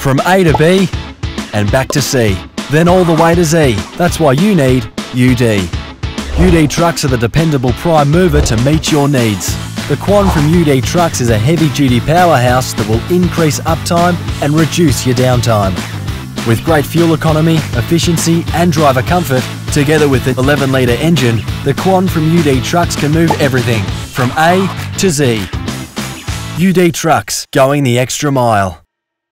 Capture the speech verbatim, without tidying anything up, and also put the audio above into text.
From A to B and back to C, then all the way to Z. That's why you need U D. U D Trucks are the dependable prime mover to meet your needs. The Quon from U D Trucks is a heavy-duty powerhouse that will increase uptime and reduce your downtime. With great fuel economy, efficiency and driver comfort, together with an eleven litre engine, the Quon from U D Trucks can move everything from A to Z. U D Trucks, going the extra mile.